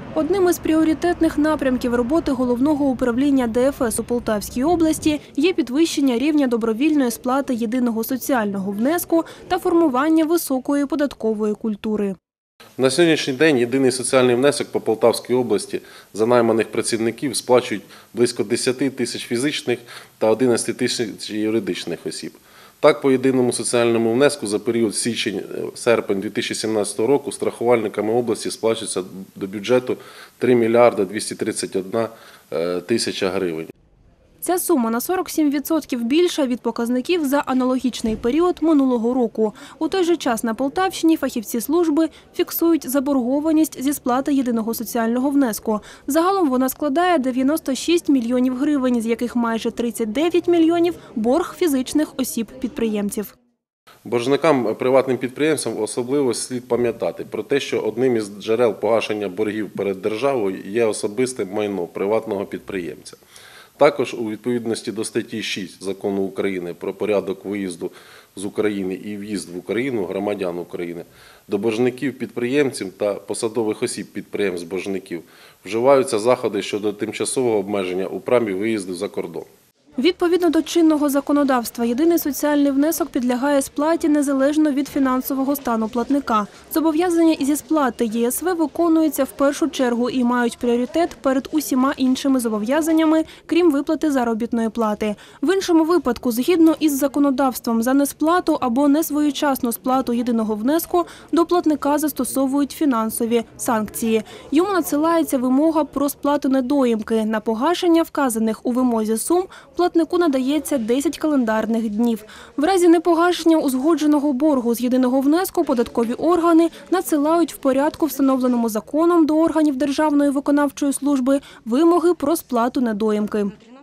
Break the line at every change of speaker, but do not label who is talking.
Одним із пріоритетних напрямків роботи Головного управління ДФС у Полтавській області є підвищення рівня добровільної сплати єдиного соціального внеску та формування високої податкової культури.
На сьогоднішній день єдиний соціальний внесок по Полтавській області за найманих працівників сплачують близько 10 тисяч фізичних та 11 тисяч юридичних осіб. Так, по єдиному соціальному внеску за період січень-серпень 2017 року страхувальниками області сплачується до бюджету 3 мільярда 231 тисяча гривень.
Ця сума на 47% більша від показників за аналогічний період минулого року. У той же час на Полтавщині фахівці служби фіксують заборгованість зі сплати єдиного соціального внеску. Загалом вона складає 96 мільйонів гривень, з яких майже 39 мільйонів – борг фізичних осіб-підприємців.
Боржникам, приватним підприємцям особливо слід пам'ятати про те, що одним із джерел погашення боргів перед державою є особисте майно приватного підприємця. Також у відповідності до статті 6 Закону України про порядок виїзду з України і в'їзд в Україну громадян України до боржників підприємців та посадових осіб підприємств-боржників вживаються заходи щодо тимчасового обмеження у праві виїзду за кордон.
Відповідно до чинного законодавства, єдиний соціальний внесок підлягає сплаті незалежно від фінансового стану платника. Зобов'язання зі сплати ЄСВ виконуються в першу чергу і мають пріоритет перед усіма іншими зобов'язаннями, крім виплати заробітної плати. В іншому випадку, згідно із законодавством, за несплату або несвоєчасну сплату єдиного внеску до платника застосовують фінансові санкції. Йому надсилається вимога про сплату недоїмки. На погашення вказаних у вимозі сум платнику надається 10 календарних днів. В разі непогашення узгодженого боргу з єдиного внеску податкові органи надсилають в порядку, встановленому законом до органів Державної виконавчої служби, вимоги про сплату недоїмки.